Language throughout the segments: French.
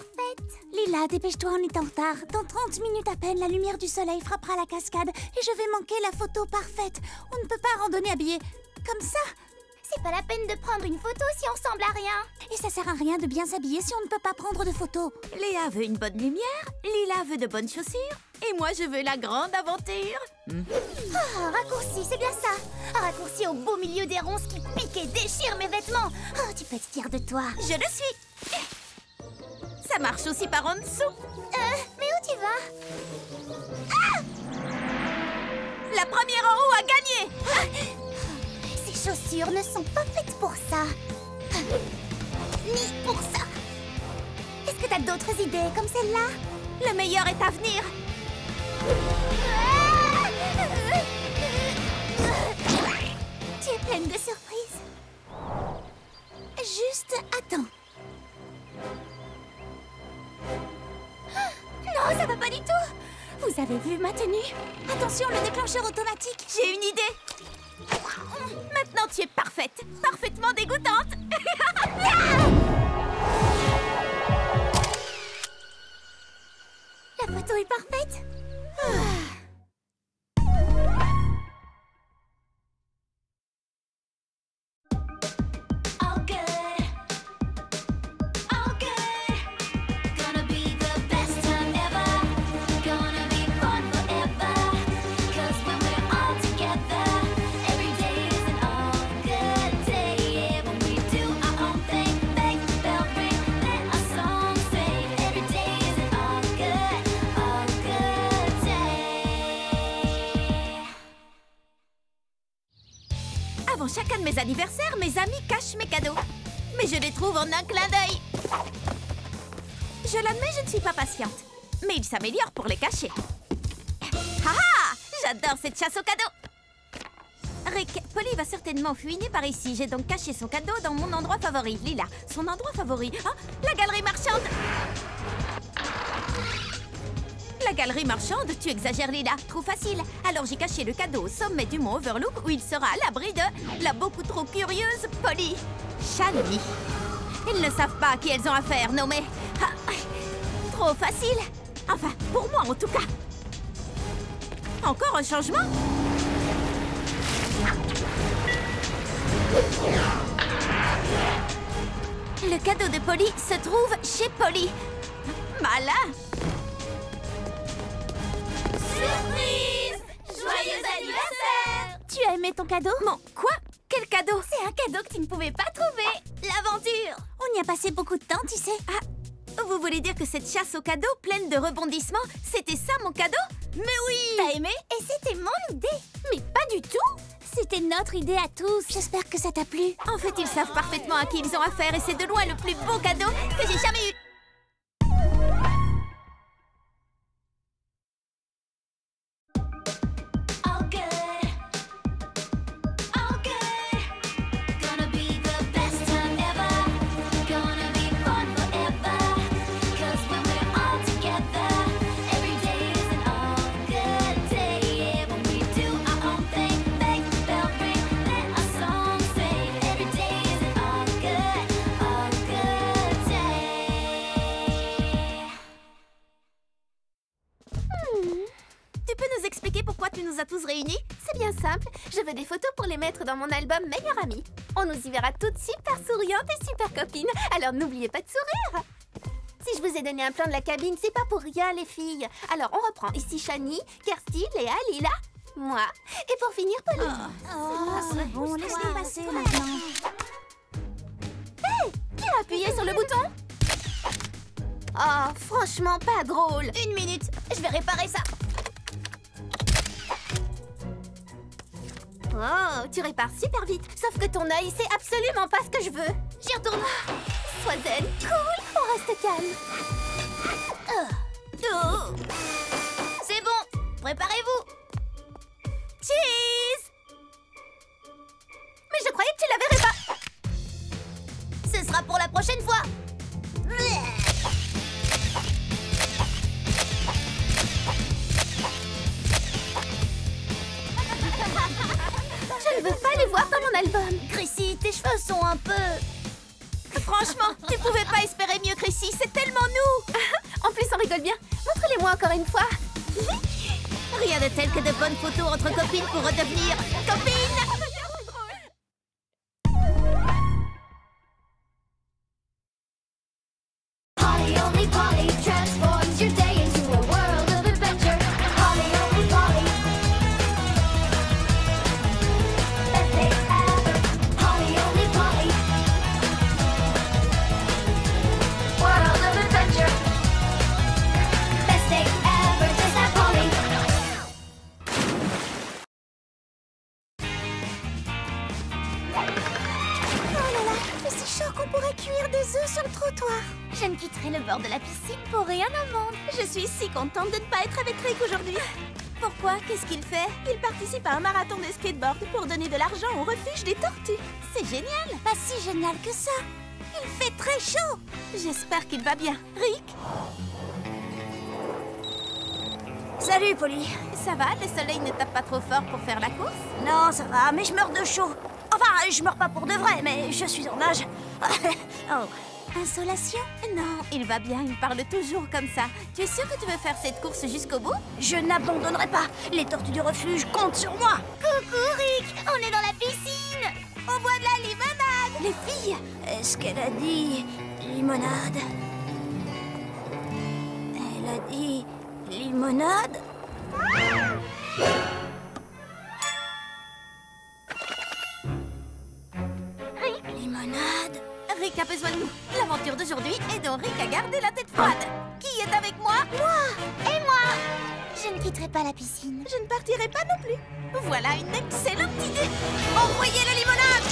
parfaite. Lila, dépêche-toi, on est en retard. Dans 30 minutes à peine, la lumière du soleil frappera la cascade et je vais manquer la photo parfaite. On ne peut pas randonner habillé comme ça. C'est pas la peine de prendre une photo si on ressemble à rien. Et ça sert à rien de bien s'habiller si on ne peut pas prendre de photos. Léa veut une bonne lumière, Lila veut de bonnes chaussures, et moi je veux la grande aventure. Oh, raccourci, c'est bien ça. Un raccourci au beau milieu des ronces qui piquent et déchirent mes vêtements. Oh, tu peux être fière de toi. Je le suis. Ça marche aussi par en dessous. Mais où tu vas? La première en haut a gagné. Ces chaussures ne sont pas faites pour ça. Ni pour ça. Est-ce que t'as d'autres idées comme celle-là? Le meilleur est à venir. Tu es pleine de surprises. Juste attends. Non, ça va pas du tout. Vous avez vu ma tenue? Attention, le déclencheur automatique. J'ai une idée. Maintenant tu es parfaite, parfaitement dégoûtante. La photo est parfaite. Avant chacun de mes anniversaires, mes amis cachent mes cadeaux. Mais je les trouve en un clin d'œil. Je l'admets, je ne suis pas patiente. Mais ils s'améliorent pour les cacher. Ah! J'adore cette chasse aux cadeaux. Rick, Polly va certainement fouiner par ici. J'ai donc caché son cadeau dans mon endroit favori. Lila, son endroit favori. Ah, la galerie marchande. La galerie marchande, tu exagères Lila, trop facile. Alors j'ai caché le cadeau au sommet du mont Overlook où il sera à l'abri de la beaucoup trop curieuse Polly. Shani. Ils ne savent pas à qui elles ont affaire, non mais... Ah, trop facile. Enfin, pour moi en tout cas. Encore un changement? Le cadeau de Polly se trouve chez Polly. Malin. Surprise! Joyeux anniversaire! Tu as aimé ton cadeau? Mon quoi? Quel cadeau? C'est un cadeau que tu ne pouvais pas trouver. L'aventure! On y a passé beaucoup de temps, tu sais. Ah, vous voulez dire que cette chasse aux cadeaux pleine de rebondissements, c'était ça mon cadeau? Mais oui! T'as aimé? Et c'était mon idée. Mais pas du tout! C'était notre idée à tous. J'espère que ça t'a plu. En fait, ils savent parfaitement à qui ils ont affaire et c'est de loin le plus beau cadeau que j'ai jamais eu. Tu peux nous expliquer pourquoi tu nous as tous réunis? C'est bien simple. Je veux des photos pour les mettre dans mon album Meilleure Amie. On nous y verra toutes super souriantes et super copines. Alors n'oubliez pas de sourire. Si je vous ai donné un plan de la cabine, c'est pas pour rien les filles. Alors on reprend ici Shani, Kirsty, Léa, Lila, moi. Et pour finir, Pauline. C'est bon, laisse-les passer maintenant. Hé! Qui a appuyé sur le bouton? Oh, franchement, pas drôle. Une minute, je vais réparer ça. Oh, tu répares super vite. Sauf que ton œil, c'est absolument pas ce que je veux. J'y retourne. Sois zen, cool, on reste calme. Oh. C'est bon, préparez-vous. Cheese! Mais je croyais que tu la verrais pas. Ce sera pour la prochaine fois. Je ne veux pas les voir dans mon album. Chrissy, tes cheveux sont un peu... Franchement, tu pouvais pas espérer mieux, Chrissy, c'est tellement nous! rigole bien. Montre-les-moi encore une fois. Rien de tel que de bonnes photos entre copines pour redevenir copines. Polly, only Polly transforms your day into a world of adventure. Polly, only Polly. Best day ever. Polly, only Polly. World of adventure. Best day ever. Just that Polly. Oh là là, il fait si chaud qu'on pourrait cuire des œufs sur le trottoir. Je ne quitterai le bord de la piscine pour rien au monde. Je suis si contente de ne pas être avec Rick aujourd'hui. Pourquoi? Qu'est-ce qu'il fait? Il participe à un marathon de skateboard pour donner de l'argent au refuge des tortues. C'est génial. Pas si génial que ça. Il fait très chaud. J'espère qu'il va bien. Rick? Salut, Polly. Ça va? Le soleil ne tape pas trop fort pour faire la course? Non, ça va, mais je meurs de chaud. Enfin, je meurs pas pour de vrai, mais je suis en nage. Oh. Insolation? Non, il va bien, il parle toujours comme ça. Tu es sûr que tu veux faire cette course jusqu'au bout? Je n'abandonnerai pas. Les tortues du refuge comptent sur moi. Coucou Rick, on est dans la piscine. On boit de la limonade! Les filles! Est-ce qu'elle a dit limonade? Elle a dit limonade? Limonade? Rick a besoin de nous. L'aventure d'aujourd'hui est dont Rick a gardé la tête froide. Qui est avec moi? Et moi? Je ne quitterai pas la piscine. Je ne partirai pas non plus. Voilà une excellente idée. Envoyez la limonade!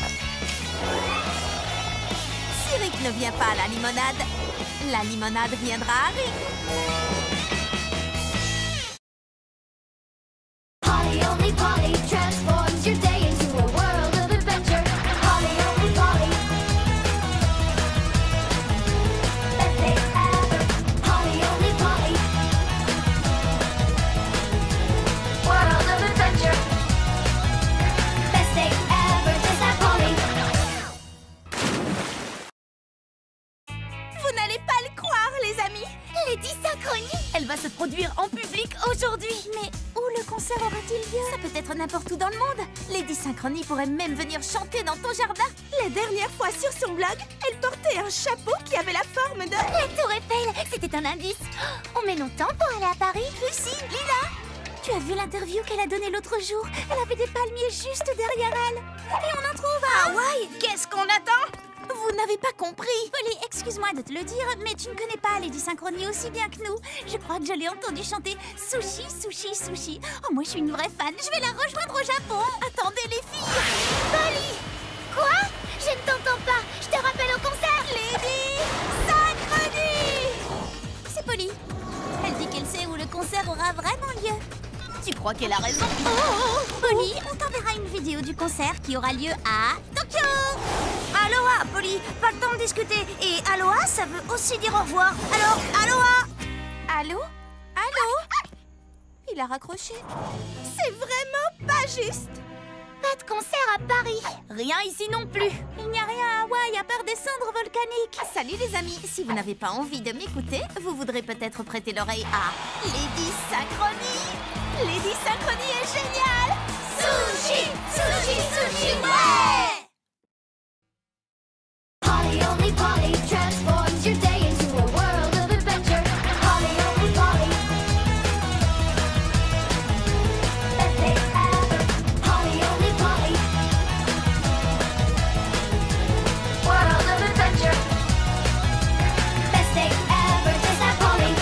Si Rick ne vient pas à la limonade viendra à Rick. Polly, only Polly transforms your day into a world of adventure. Polly, only Polly. Best day ever. Polly, only Polly. World of adventure. Best day ever. Just that Polly. Vous n'allez pas le croire, les amis. Lady Synchronie. Elle va se produire en public aujourd'hui. Mais où le concert aura-t-il lieu? Ça peut être n'importe où dans le monde. Lady Synchronie pourrait même venir chanter dans ton jardin. La dernière fois sur son blog, elle portait un chapeau qui avait la forme de... La tour Eiffel, c'était un indice. Oh, on met longtemps pour aller à Paris. Lucie, Lila. Tu as vu l'interview qu'elle a donnée l'autre jour? Elle avait des palmiers juste derrière elle. Et on en trouve à... Hawaï, qu'est-ce qu'on attend? Vous n'avez pas compris. Polly, excuse-moi de te le dire, mais tu ne connais pas Lady Synchronie aussi bien que nous. Je crois que je l'ai entendu chanter Sushi, Sushi, Sushi. Oh, moi je suis une vraie fan. Je vais la rejoindre au Japon. Attendez, les filles. Polly. Quoi? Je ne t'entends pas. Je te rappelle au concert. Lady Synchronie. C'est Polly. Elle dit qu'elle sait où le concert aura vraiment lieu. Tu crois qu'elle a raison? Polly, on t'enverra une vidéo du concert qui aura lieu à Tokyo. Aloha, Polly, pas le temps de discuter. Et aloha, ça veut aussi dire au revoir. Alors, aloha. Allô? Allô? Il a raccroché. C'est vraiment pas juste. Pas de concert à Paris. Rien ici non plus. Il n'y a rien à Hawaï à part des cendres volcaniques. Salut les amis, si vous n'avez pas envie de m'écouter, vous voudrez peut-être prêter l'oreille à Lady Synchronie. Lady Synchronie est géniale. Sushi, sushi, sushi, ouais! Polly, only Polly transforms your day into a world of adventure. Polly, only Polly. Best day ever. Polly, only Polly. World of adventure. Best day ever. Just that Polly.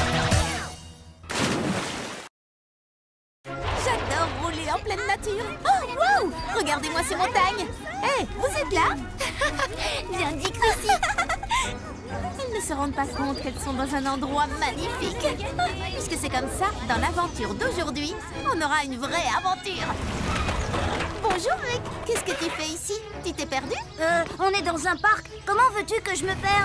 J'adore rouler en pleine nature. Oh, wow! Regardez-moi ces montagnes. Hé, vous êtes là? Bien dit, Chrissy. Ils ne se rendent pas compte qu'elles sont dans un endroit magnifique. Puisque c'est comme ça, dans l'aventure d'aujourd'hui, on aura une vraie aventure. Bonjour Rick, qu'est-ce que tu fais ici? Tu t'es perdu? On est dans un parc. Comment veux-tu que je me perde?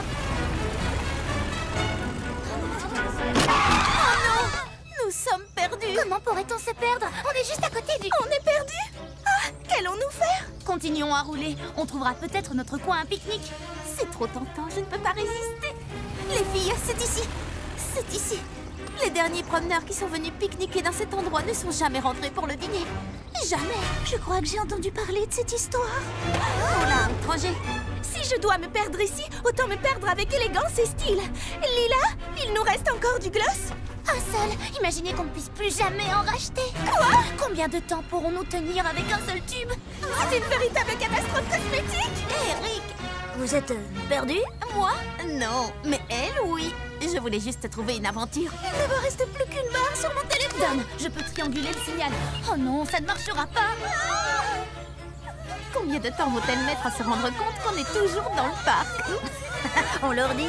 Oh non! Nous sommes perdus. Comment pourrait-on se perdre? On est juste à côté du... On est perdus? Ah, qu'allons-nous faire? Continuons à rouler, on trouvera peut-être notre coin à pique-nique. C'est trop tentant, je ne peux pas résister. Les filles, c'est ici. c'est ici. Les derniers promeneurs qui sont venus pique-niquer dans cet endroit ne sont jamais rentrés pour le dîner. Jamais. Je crois que j'ai entendu parler de cette histoire. Oh là, étranger. Si je dois me perdre ici, autant me perdre avec élégance et style. Lila, il nous reste encore du gloss? Un seul. Imaginez qu'on ne puisse plus jamais en racheter. Quoi? Combien de temps pourrons-nous tenir avec un seul tube? C'est une véritable catastrophe cosmétique. Eric, vous êtes perdu? Moi? Non, mais elle, oui. Je voulais juste trouver une aventure. Il ne me reste plus qu'une barre sur mon téléphone. Je peux trianguler le signal. Oh non, ça ne marchera pas. Combien de temps vont-elles mettre à se rendre compte qu'on est toujours dans le parc? On leur dit?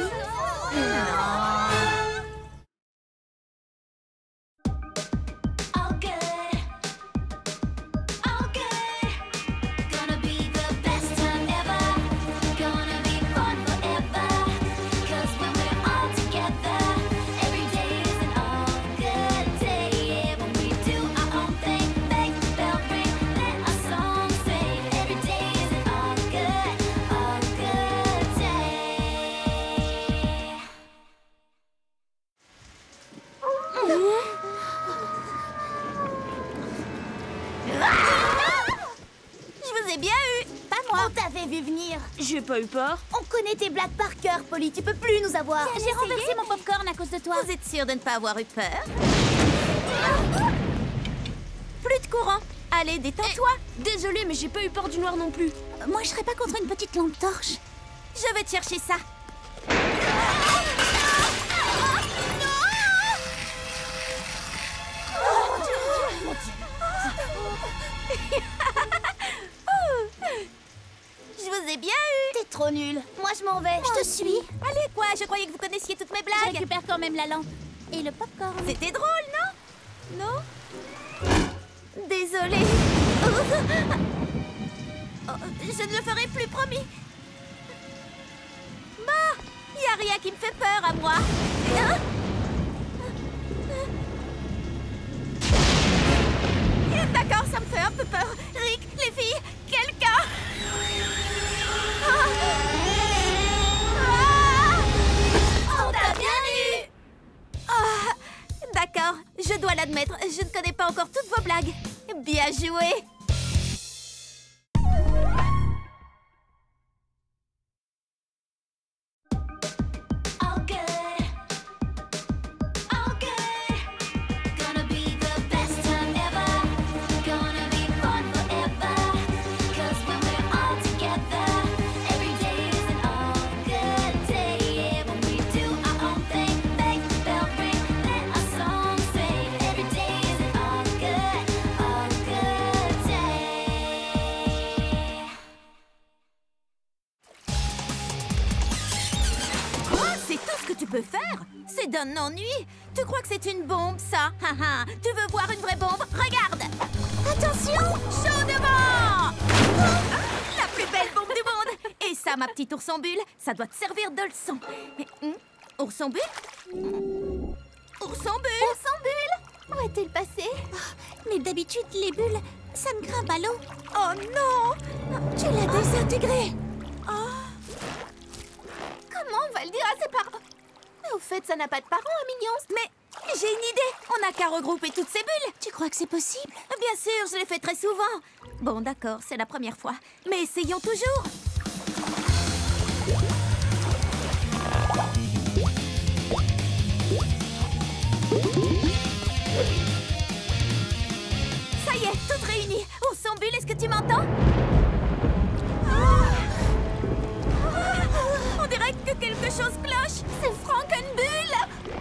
All good, all good. Gonna be the best time ever. Gonna be fun forever. 'Cause when we're all together, every day is an all good day. Yeah, when we do our own thing, make the bell ring, let our song sing. Every day is an all good day. Je vous ai bien eu. Pas moi. On t'avait vu venir. J'ai pas eu peur. On connaît tes blagues par cœur, Polly. Tu peux plus nous avoir. J'ai renversé mon popcorn à cause de toi. Vous êtes sûr de ne pas avoir eu peur? Plus de courant. Allez, détends-toi. Désolée, mais j'ai pas eu peur du noir non plus. Moi, je serais pas contre une petite lampe torche. Je vais te chercher ça. Je vous ai bien eu. T'es trop nulle. Moi, je m'en vais. Je te suis. Allez, quoi? Je croyais que vous connaissiez toutes mes Je blagues. récupère quand même la lampe. Et le popcorn. C'était drôle, non? Non? Désolée. Oh, je ne le ferai plus, promis. Bah, y a rien qui me fait peur à moi. Hein? D'accord, ça me fait un peu peur. Rick, les filles, quelqu'un. On t'a bien eu. D'accord, je dois l'admettre, je ne connais pas encore toutes vos blagues. Bien joué. All good, all good. Gonna be the best time ever. Gonna be fun forever. 'Cause when we're all together, every day is an all good day. Yeah, when we do our own thing, make the bell ring, let our song sing. Every day is an all good day. Quoi? C'est tout ce que tu peux faire? C'est d'un ennui. Tu crois que c'est une bombe, ça? Haha. Tu veux voir une vraie bombe? Regarde. Attention, chaud devant. La plus belle bombe du monde. Et ça, ma petite ourson bulle, ça doit te servir de leçon. Mais, ourson bulle? Ourson bulle? Ourson bulle, où est-il passé? Mais d'habitude, les bulles, ça ne grimpe à l'eau. Oh non! Tu l'as désintégré. Comment on va le dire à ses parents? Mais au fait, ça n'a pas de parents, un mignon. Mais j'ai une idée. On n'a qu'à regrouper toutes ces bulles. Tu crois que c'est possible? Bien sûr, je l'ai fait très souvent. Bon, d'accord, c'est la première fois. Mais essayons toujours. Ça y est, toutes réunies. Ourson bulle, est-ce que tu m'entends? On dirait que quelque chose cloche. C'est Frankenbulle.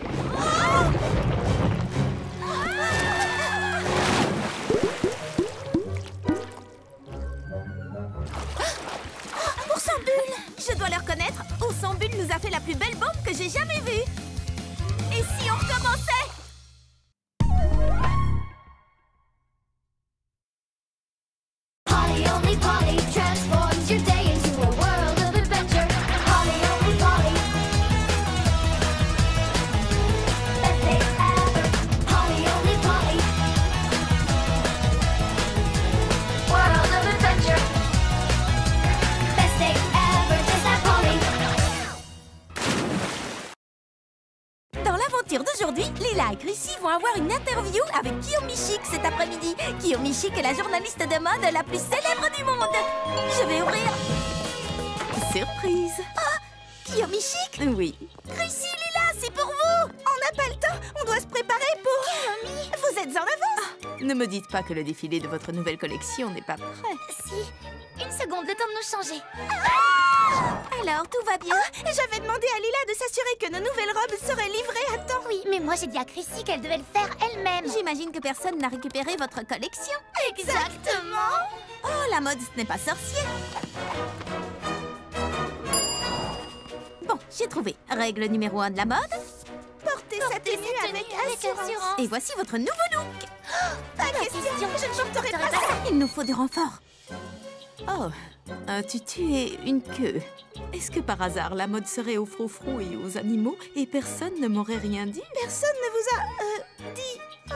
Ourson bulle. Je dois le reconnaître, Ourson bulle nous a fait la plus belle bombe que j'ai jamais vue. Et si on recommençait? Polly only Polly transforms your day into a world of adventure. Polly only Polly. Dans l'aventure d'aujourd'hui, Lila et Chrissy vont avoir une interview avec Kiyomi Chic cet après-midi. Kiyomi Chic est la journaliste de mode la plus célèbre du monde. Je vais ouvrir. Surprise. Oh, Kiyomi Chic? Oui. Chrissy, Lila, c'est pour vous. On n'a pas le temps, on doit se préparer pour... Kiyomi, vous êtes en avance. Ne me dites pas que le défilé de votre nouvelle collection n'est pas prêt. Si, une seconde, le temps de nous changer. Alors, tout va bien? J'avais demandé à Lila de s'assurer que nos nouvelles robes seraient livrées à temps. Oui, mais moi j'ai dit à Chrissy qu'elle devait le faire elle-même. J'imagine que personne n'a récupéré votre collection. Exactement. Oh, la mode, ce n'est pas sorcier. Bon, j'ai trouvé. Règle numéro 1 de la mode. Portez sa tenue avec assurance. Et voici votre nouveau look. Pas question, je ne porterai pas ça. Il nous faut du renfort. Oh, un tutu et une queue. Est-ce que par hasard la mode serait aux froufrous et aux animaux et personne ne m'aurait rien dit? Personne ne vous a dit...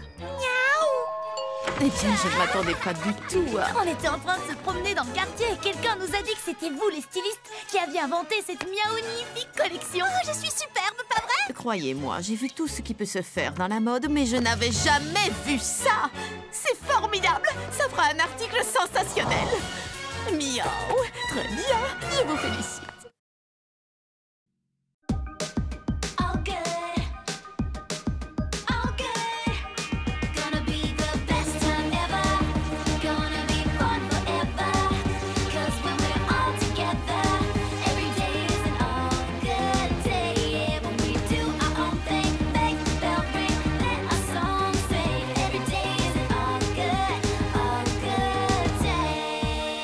Eh bien, je ne m'attendais pas du tout à... On était en train de se promener dans le quartier et quelqu'un nous a dit que c'était vous, les stylistes, qui aviez inventé cette magnifique collection. Oh, je suis superbe, pas vrai? Croyez-moi, j'ai vu tout ce qui peut se faire dans la mode, mais je n'avais jamais vu ça. C'est formidable. Ça fera un article sensationnel. Miaou. Très bien. Je vous félicite. All good, all good. Gonna be the best time ever. Gonna be fun forever. 'Cause when we're all together, every day is an all good day. Yeah, when we do our own thing, make the bell ring, let our song sing. Every day is an all good day.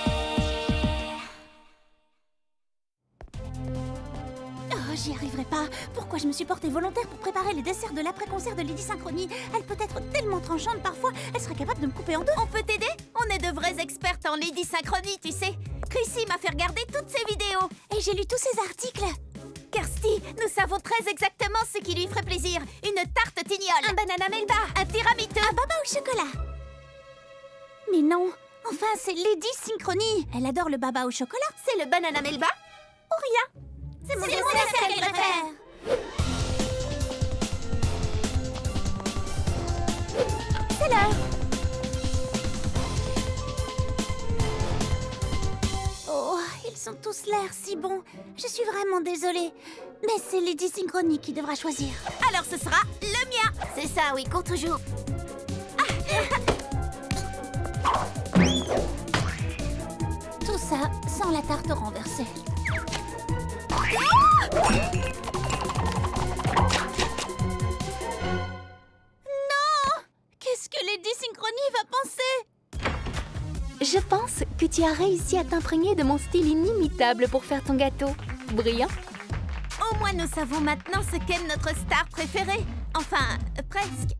Oh, j'y arriverai pas. Pourquoi je me suis portée volontaire pour préparer les desserts de l'après-concert de Lady Synchronie? Elle peut être tellement tranchante parfois, elle serait capable de me couper en deux. On peut t'aider? On est de vraies expertes en Lady Synchronie, tu sais. Chrissy m'a fait regarder toutes ses vidéos. Et j'ai lu tous ces articles. Kirsty, nous savons très exactement ce qui lui ferait plaisir. Une tarte tignole. Un banana melba. Un tiramisu. Un baba au chocolat. Mais non, enfin c'est Lady Synchronie. Elle adore le baba au chocolat. C'est le banana melba ou rien? C'est mon dessert qu'elle préfère. C'est l'heure. Oh, ils ont tous l'air si bons. Je suis vraiment désolée. Mais c'est Lady Synchronie qui devra choisir. Alors ce sera le mien. C'est ça, oui, cours toujours. Tout ça sans la tarte renversée. Non! Qu'est-ce que Lady Synchronie va penser? Je pense que tu as réussi à t'imprégner de mon style inimitable pour faire ton gâteau. Brillant. Au moins nous savons maintenant ce qu'est notre star préférée. Enfin, presque.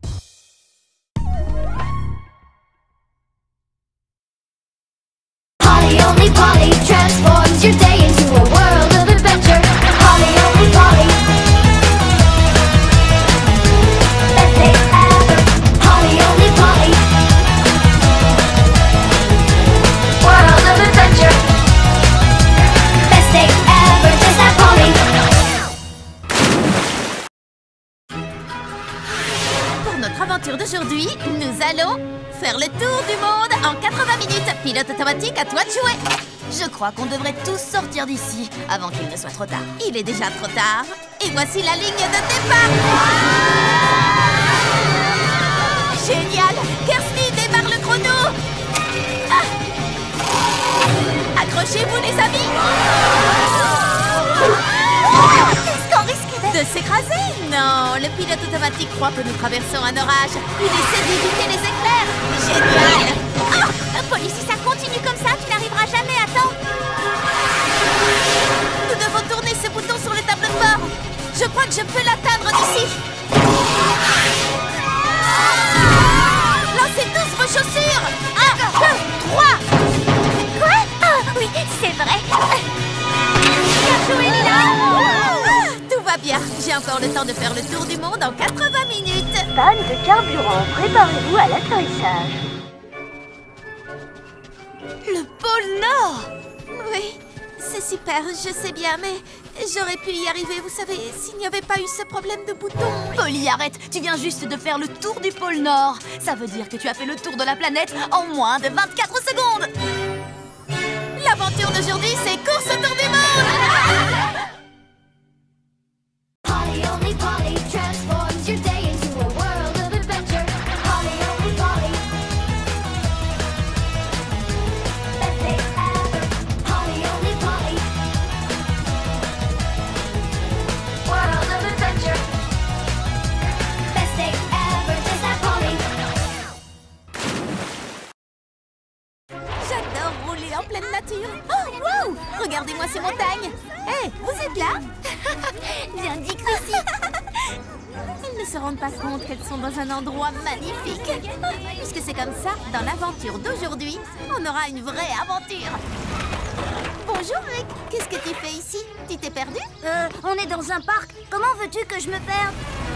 Polly only Polly transforms your day into a world of adventure. Polly only Polly, best day ever. Polly only Polly, world of adventure. Best day ever, just that Polly. Pour notre aventure d'aujourd'hui, nous allons faire le tour du monde en 80 minutes. Pilote automatique, à toi de jouer. Je crois qu'on devrait tous sortir d'ici avant qu'il ne soit trop tard. Il est déjà trop tard. Et voici la ligne de départ. Génial! Kirsty démarre le chrono. Accrochez-vous les amis. Est-ce qu'on risque De s'écraser? Non, le pilote automatique croit que nous traversons un orage. Il essaie d'éviter les éclairs. Génial! Polly, si ça continue comme ça, tu n'arriveras jamais à temps. Nous devons tourner ce bouton sur le tableau de bord. Je crois que je peux l'atteindre d'ici. Lancez tous vos chaussures. 1, 2, 3. Quoi? Ah, oui, c'est vrai. Bien joué, Lila. Tout va bien. J'ai encore le temps de faire le tour du monde en 80 minutes. Panne de carburant, préparez-vous à l'atterrissage. Le pôle Nord. Oui, c'est super, je sais bien, mais J'aurais pu y arriver, vous savez, s'il n'y avait pas eu ce problème de bouton. Polly, arrête. Tu viens juste de faire le tour du pôle Nord. Ça veut dire que tu as fait le tour de la planète en moins de 24 secondes. L'aventure d'aujourd'hui, c'est course autour du monde. Polly, only Polly transforms your day into a world of adventure. Polly, only Polly. Best day ever. Polly, only Polly. World of adventure. Best day ever, just like Polly. J'adore rouler en pleine nature. Oh, wow! Regardez-moi ces montagnes. Hé, vous êtes là? Bien dit, Chrissy. Ils ne se rendent pas compte qu'elles sont dans un endroit magnifique. Puisque c'est comme ça, dans l'aventure d'aujourd'hui, on aura une vraie aventure. Bonjour Rick, qu'est-ce que tu fais ici? Tu t'es perdu? On est dans un parc. Comment veux-tu que je me perde?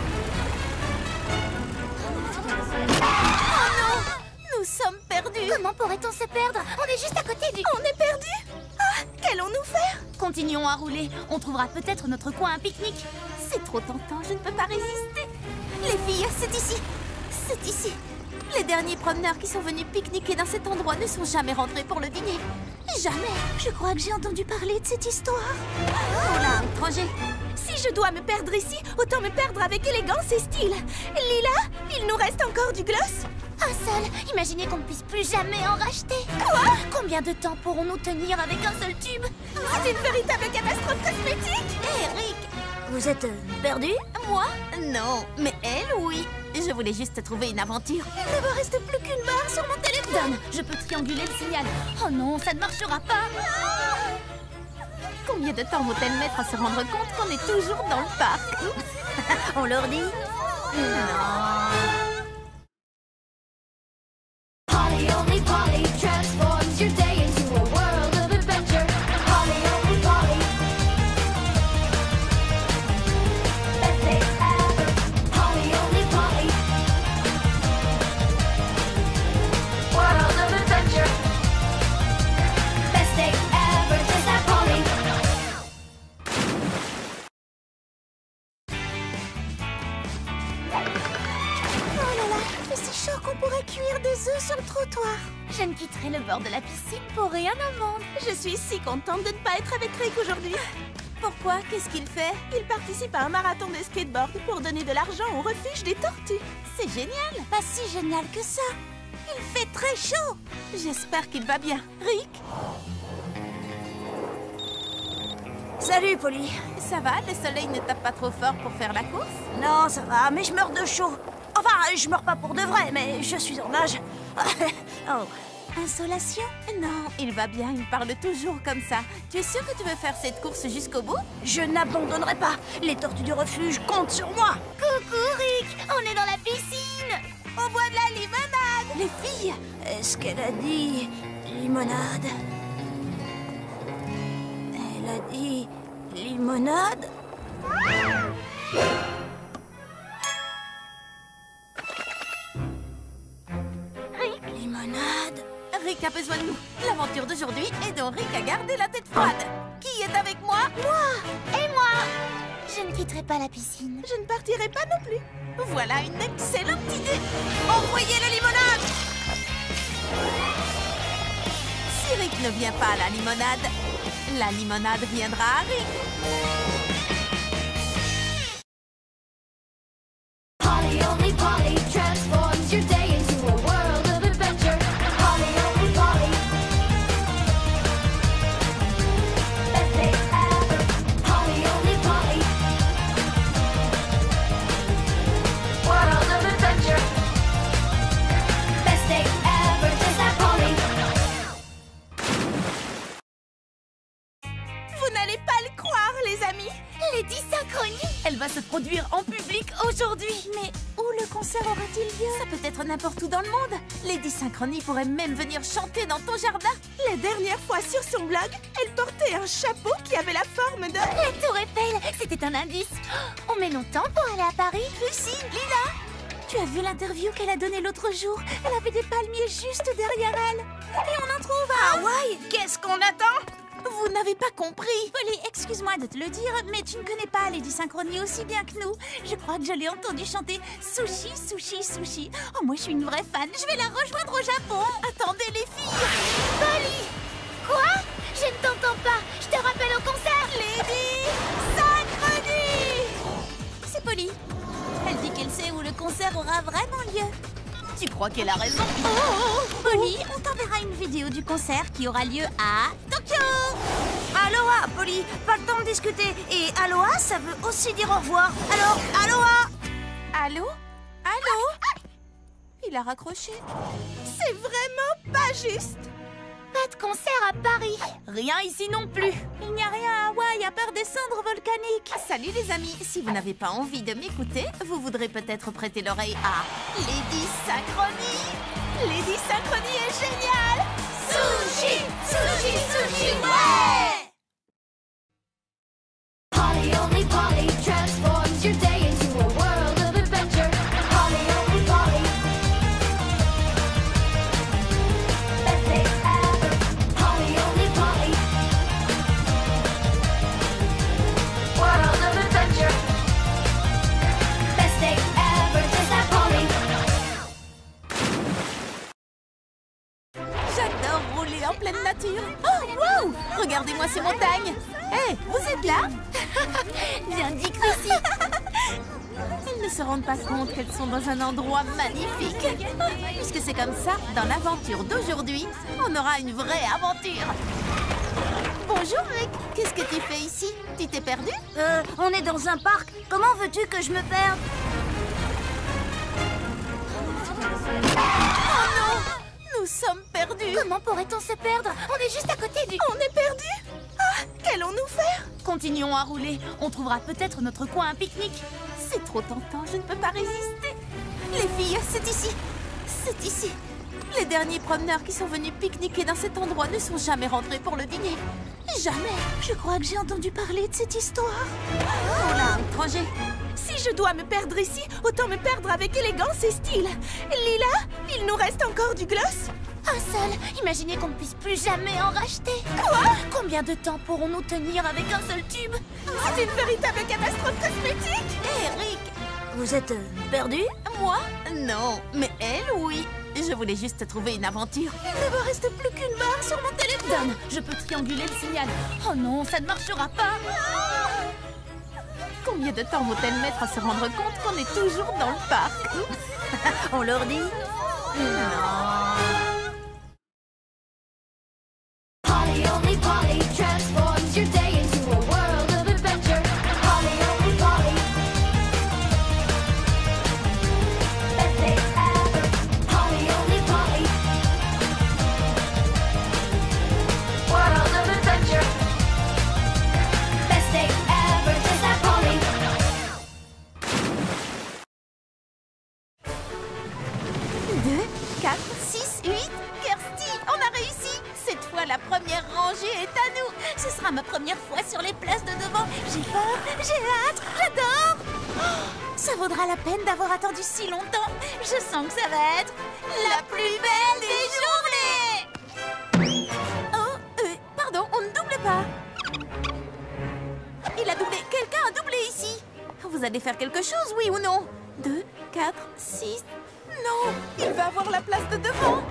Oh non! Nous sommes perdus. Comment pourrait-on se perdre? On est juste à côté du... On est perdus? Ah, qu'allons-nous faire? Continuons à rouler. On trouvera peut-être notre coin à pique-nique. C'est trop tentant, je ne peux pas résister. Les filles, c'est ici. C'est ici. Les derniers promeneurs qui sont venus pique-niquer dans cet endroit ne sont jamais rentrés pour le dîner. Jamais. Je crois que j'ai entendu parler de cette histoire. Oh là, étranger. Si je dois me perdre ici, autant me perdre avec élégance et style. Lila, il nous reste encore du gloss? Un seul. Imaginez qu'on ne puisse plus jamais en racheter. Quoi? Combien de temps pourrons-nous tenir avec un seul tube? C'est une véritable catastrophe cosmétique. Eric, Vous êtes perdu? moi? Non, mais elle, oui. Je voulais juste trouver une aventure. Il ne me reste plus qu'une barre sur mon téléphone. Je peux trianguler le signal. Oh non, ça ne marchera pas. Combien de temps vont-elles mettre à se rendre compte qu'on est toujours dans le parc? On leur dit? Polly, only Polly transforms your day into a world of adventure. Polly, only Polly. Best day ever. Polly, only Polly. World of adventure. Best day ever, just like Polly. Oh là là, mais c'est chaud qu'on pourrait cuire des œufs sur le trottoir. Je ne quitterai le bord de la piscine pour rien au monde. Je suis si contente de ne pas être avec Rick aujourd'hui. Pourquoi? Qu'est-ce qu'il fait? Il participe à un marathon de skateboard pour donner de l'argent au refuge des tortues. C'est génial. Pas si génial que ça. Il fait très chaud. J'espère qu'il va bien. Rick, Salut, Polly. ça va? Le soleil ne tape pas trop fort pour faire la course? Non, ça va, mais je meurs de chaud. Enfin, je meurs pas pour de vrai, mais je suis en nage. Oh. Insolation? Non, il va bien, il parle toujours comme ça. Tu es sûr que tu veux faire cette course jusqu'au bout? Je n'abandonnerai pas. Les tortues du refuge comptent sur moi. Coucou, Rick. On est dans la piscine. On boit de la limonade! Les filles! Est-ce qu'elle a dit limonade? Elle a dit limonade? Limonade? Rick a besoin de nous. L'aventure d'aujourd'hui est dont Rick a gardé la tête froide. Qui est avec moi? Et moi? Je ne quitterai pas la piscine. Je ne partirai pas non plus. Voilà une excellente idée. Envoyez la limonade! Si Rick ne vient pas à la limonade viendra à Rick. Polly, only Polly transforms your day into a world of adventure. Polly, only Polly. Best day ever. Polly, only Polly. World of adventure. Best day ever, just like Polly. Vous n'allez pas le croire, les amis. Les 10 synchronies. Elle va se produire en public aujourd'hui. Mais où le concert aura-t-il lieu? Ça peut être n'importe où dans le monde. Lady Synchrony pourrait même venir chanter dans ton jardin. La dernière fois sur son blog, elle portait un chapeau qui avait la forme de... La tour Eiffel. C'était un indice. Oh, on met longtemps pour aller à Paris. Lucie, Lila, tu as vu l'interview qu'elle a donnée l'autre jour? Elle avait des palmiers juste derrière elle. Et on en trouve à... Hawaï? Qu'est-ce qu'on attend? Vous n'avez pas compris. Polly, excuse-moi de te le dire, mais tu ne connais pas Lady Synchronie aussi bien que nous. Je crois que je l'ai entendu chanter sushi, sushi, sushi. Oh, moi, je suis une vraie fan. Je vais la rejoindre au Japon. Attendez les filles. Polly! Quoi? Je ne t'entends pas. Je te rappelle au concert. Lady Synchronie. C'est Polly. Elle dit qu'elle sait où le concert aura vraiment lieu. Tu crois qu'elle a raison? Polly, on t'enverra une vidéo du concert qui aura lieu à Tokyo. Aloha, Polly. Pas le temps de discuter. Et aloha, ça veut aussi dire au revoir. Alors, aloha. Allô? Allô? Il a raccroché. C'est vraiment pas juste. Pas de concert à Paris. Rien ici non plus. Il n'y a rien à Hawaï à part des cendres volcaniques. Salut les amis, si vous n'avez pas envie de m'écouter, vous voudrez peut-être prêter l'oreille à Lady Synchronie. Lady Synchronie est géniale. Sushi! Sushi! Sushi! Ouais! Polly only Polly transforms your day into a world of adventure. Polly only Polly. Best day ever. Polly only Polly. World of adventure. Best day ever. Just that Polly. J'adore rouler en pleine nature. Oh, wow! Regardez-moi ces montagnes. Hé, vous êtes là? Bien dit, Chrissy. Elles ne se rendent pas compte qu'elles sont dans un endroit magnifique. Puisque c'est comme ça, dans l'aventure d'aujourd'hui, on aura une vraie aventure. Bonjour Rick, qu'est-ce que tu fais ici? Tu t'es perdu? On est dans un parc. Comment veux-tu que je me perde? Oh non! Nous sommes perdus. Comment pourrait-on se perdre? On est juste à côté du... On est perdus? Ah, qu'allons-nous faire? Continuons à rouler. On trouvera peut-être notre coin à pique-nique. C'est trop tentant, je ne peux pas résister. Les filles, c'est ici. C'est ici. Les derniers promeneurs qui sont venus pique-niquer dans cet endroit ne sont jamais rentrés pour le dîner. Jamais. Je crois que j'ai entendu parler de cette histoire. Oh là, étranger. Si je dois me perdre ici, autant me perdre avec élégance et style. Lila, il nous reste encore du gloss? Un seul. Imaginez qu'on ne puisse plus jamais en racheter. Quoi? Combien de temps pourrons-nous tenir avec un seul tube? C'est une véritable catastrophe cosmétique. Eric, Vous êtes perdu? moi? Non, mais elle, oui. Je voulais juste trouver une aventure. Il ne me reste plus qu'une barre sur mon téléphone. Je peux trianguler le signal. Oh non, ça ne marchera pas. Combien de temps vont-elles mettre à se rendre compte qu'on est toujours dans le parc? On leur dit? Polly only Polly transforms your day into a world of adventure. Polly only Polly. Best day ever. Polly only Polly. World of adventure. Best day ever. Just that Polly. 2, 4, 6, 8. Kirsty, on a réussi. Cette fois, la première rangée est à nous. Ce sera ma première fois sur les places de devant. J'ai peur, j'ai hâte, j'adore. Oh, ça vaudra la peine d'avoir attendu si longtemps. Je sens que ça va être la plus belle des journées. Oh, pardon, on ne double pas. Il a doublé. Quelqu'un a doublé ici. Vous allez faire quelque chose, oui ou non? 2, 4, 6. Non, il va avoir la place de devant.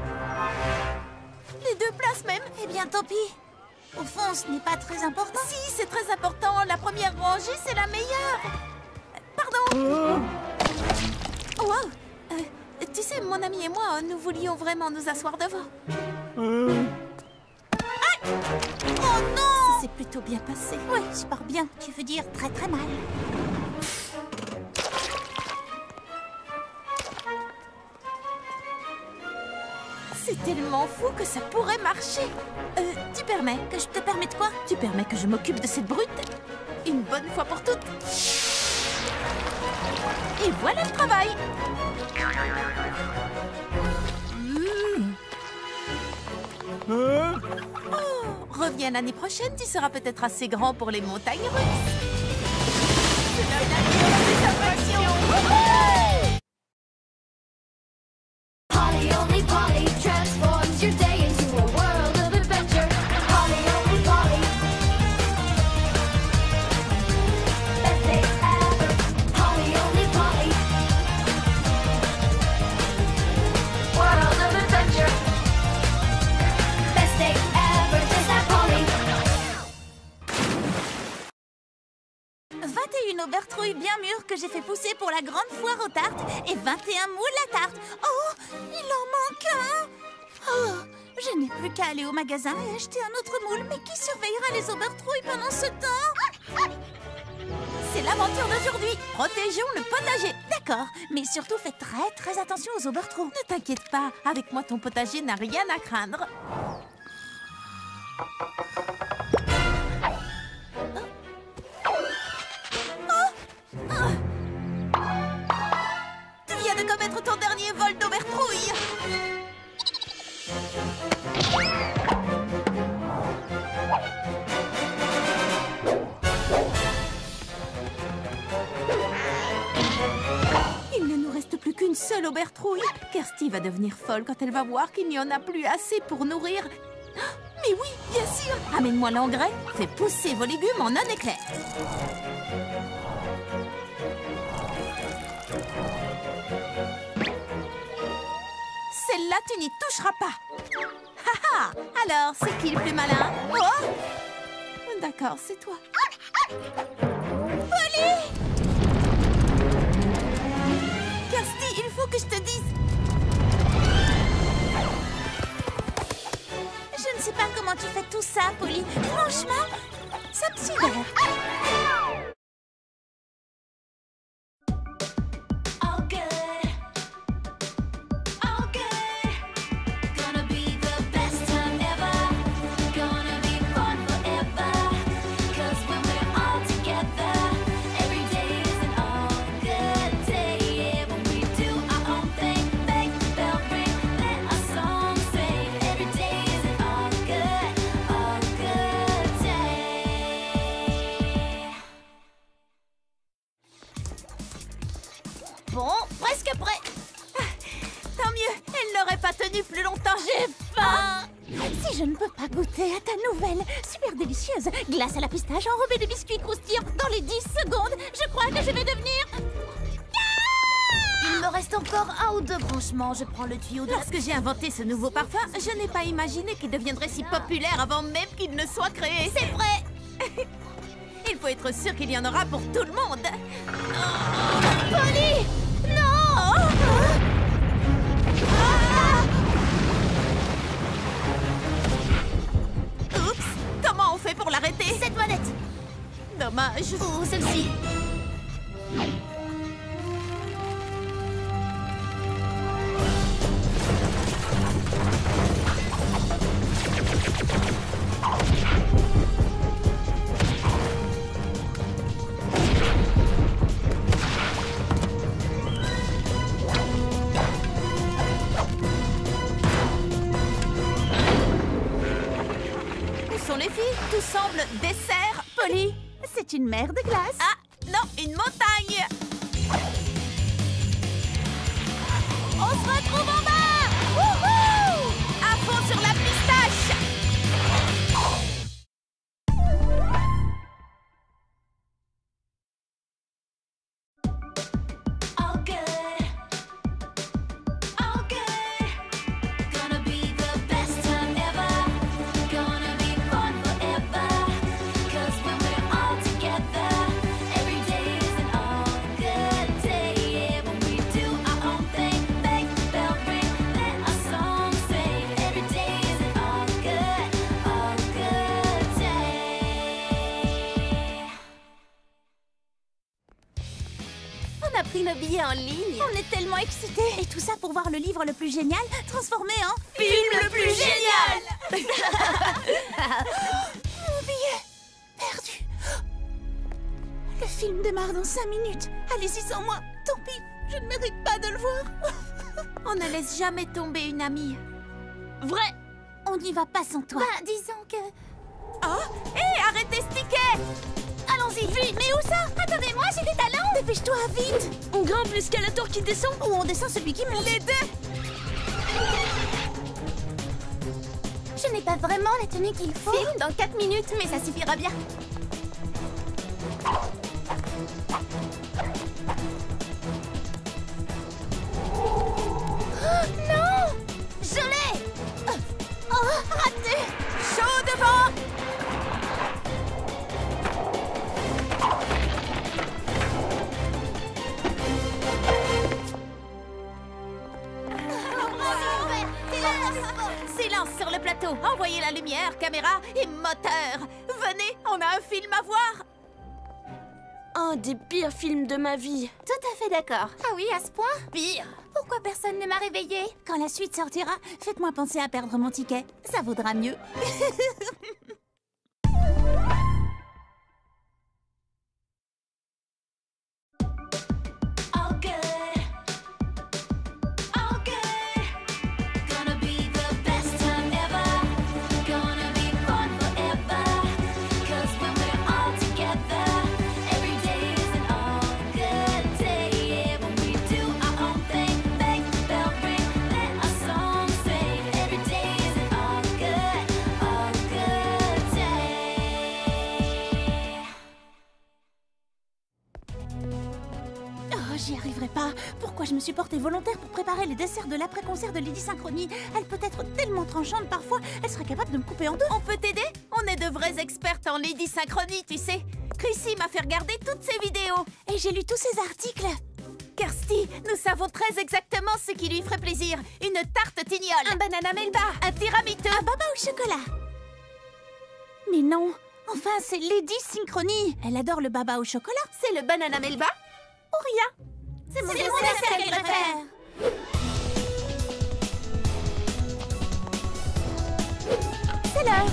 Les deux places même. Eh bien, tant pis. Au fond, ce n'est pas très important. Si, c'est très important. La première rangée, c'est la meilleure. Pardon. Wow. Tu sais, mon ami et moi, nous voulions vraiment nous asseoir devant. Oh non! Ça s'est plutôt bien passé. Oui, c'est pas bien. Tu veux dire très très mal. C'est tellement fou que ça pourrait marcher. Tu permets? Que je te permets de quoi? Tu permets que je m'occupe de cette brute? Une bonne fois pour toutes. Et voilà le travail. Oh, reviens l'année prochaine, tu seras peut-être assez grand pour les montagnes russes. C'est la dernière des attractions. Polly only Polly transforms your day into a world of adventure. Polly only Polly. 21 murs que j'ai fait pousser pour la grande foire aux tartes et 21 moules à tarte. Oh, il en manque un. Oh, je n'ai plus qu'à aller au magasin et acheter un autre moule. Mais qui surveillera les Obertrouilles pendant ce temps? C'est l'aventure d'aujourd'hui. Protégeons le potager. D'accord, mais surtout faites très attention aux Obertrouilles. Ne t'inquiète pas, avec moi ton potager n'a rien à craindre. Tu viens de commettre ton dernier vol d'Obertrouille. Il ne nous reste plus qu'une seule Obertrouille. Kirsty va devenir folle quand elle va voir qu'il n'y en a plus assez pour nourrir. Mais oui, bien sûr. Amène-moi l'engrais, fais pousser vos légumes en un éclair. Celle-là, tu n'y toucheras pas. Haha. Alors, c'est qui le plus malin? Oh, d'accord, c'est toi. Polly! Kirsty, il faut que je te dise. Je ne sais pas comment tu fais tout ça, Polly. Franchement, ça me sidère. All good, all good. Gonna be the best time ever. Gonna be fun forever. 'Cause when we're all together, every day is an all good day. Yeah, when we do our own thing, bang, bell ring, let our song sing. Every day is an all good day. Bon, presque prêt. Tant mieux, elle n'aurait pas tenu plus longtemps. J'ai faim. Si je ne peux pas goûter à ta nouvelle, super délicieuse glace à la pistache enrobée de biscuits croustillants dans les 10 secondes, je crois que je vais devenir... Il me reste encore un ou deux branchements. Je prends le tuyau de la... Lorsque j'ai inventé ce nouveau parfum, je n'ai pas imaginé qu'il deviendrait si populaire avant même qu'il ne soit créé. C'est vrai. Il faut être sûr qu'il y en aura pour tout le monde. Polly! Non! Oups, comment on fait pour l'arrêter? Cette manette! Dommage. Ou celle-ci! Où sont les filles? Tout semble dessert, Polly. C'est une mer de glace. Ah, non, une montagne. On se retrouve en bas! Wouhou! À fond sur la pistache. All good, all good. Gonna be the best time ever. Gonna be fun forever. 'Cause when we're all together, every day is an all good day. Yeah, when we do our own thing, bang, bell ring, let our song sing. Every day is an all good day. On a pris nos billets en ligne. On est tellement excités. Et tout ça pour voir le livre le plus génial transformé en... Film le plus génial. Mon billet perdu. Le film démarre dans 5 minutes. Allez-y sans moi. Tant pis, je ne mérite pas de le voir. On ne laisse jamais tomber une amie. Vrai. On n'y va pas sans toi. Bah, disons que... Oh, hé, arrêtez ce ticket. Allons-y, vite. Mais où ça? Attendez-moi, j'ai des talents. Dépêche-toi, vite. On grimpe l'escalator qui descend ou on descend celui qui monte? Les deux. Je n'ai pas vraiment la tenue qu'il faut. Film dans 4 minutes, mais ça suffira bien. Non! Je l'ai! Oh, raté! Chaud devant. Silence sur le plateau. Envoyez la lumière, caméra et moteur. Venez, on a un film à voir. Un des pires films de ma vie. Tout à fait d'accord. Ah oui, à ce point? Pire. Pourquoi personne ne m'a réveillée? Quand la suite sortira, faites-moi penser à perdre mon ticket. Ça vaudra mieux. All good, all good. Gonna be the best time ever. Gonna be fun forever. 'Cause when we're all together, every day is an all good day. Yeah, when we do our own thing, make the bell ring, let our song sing. Every day is an all good day. Oh, j'y arriverai pas. Pourquoi je me suis portée volontaire pour préparer les desserts de l'après-concert de Lady Synchronie? Elle peut être tellement tranchante parfois, elle serait capable de me couper en deux. On peut t'aider? On est de vraies expertes en Lady Synchronie, tu sais. Chrissy m'a fait regarder toutes ses vidéos. Et j'ai lu tous ces articles. Kirsty, nous savons très exactement ce qui lui ferait plaisir. Une tarte tignole. Un banana melba. Un tiramisu. Un baba au chocolat. Mais non, enfin c'est Lady Synchronie. Elle adore le baba au chocolat. C'est le banana melba ou rien. C'est mon C'est mon dessert dessert qu'elle qu'elle préfère. C'est l'heure.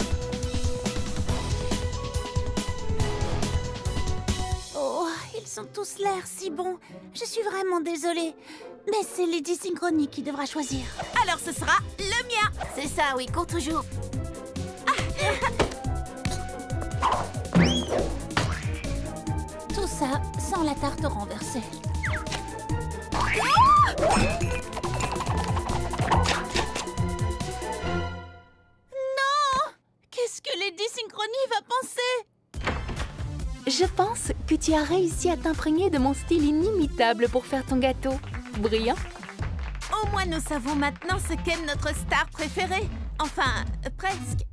Oh, ils ont tous l'air si bons. Je suis vraiment désolée. Mais c'est Lady Synchronie qui devra choisir. Alors ce sera le mien. C'est ça, oui, cours toujours. Tout ça sans la tarte renversée. Non! Qu'est-ce que Lady Synchronie va penser? Je pense que tu as réussi à t'imprégner de mon style inimitable pour faire ton gâteau. Brillant. Au moins nous savons maintenant ce qu'est notre star préférée. Enfin, presque.